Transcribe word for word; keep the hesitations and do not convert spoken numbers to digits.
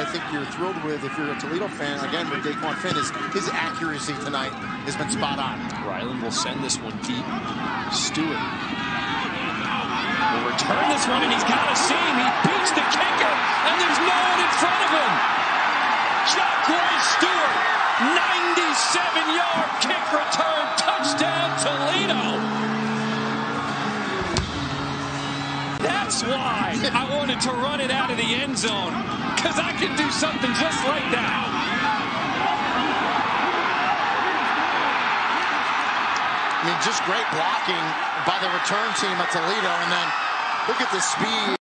think you're thrilled with, if you're a Toledo fan, again, with Daquan Finn, is his accuracy tonight has been spot on. Ryland will send this one deep. Stuart will return this one, and he's got a seam. He beats the kicker, and there's no one in front of him. Jacquez Stuart, ninety-seven yard kick return, touchdown Toledo. That's why I wanted to run it out of the end zone, because I can do something just like that. I mean, just great blocking by the return team at Toledo, and then look at the speed.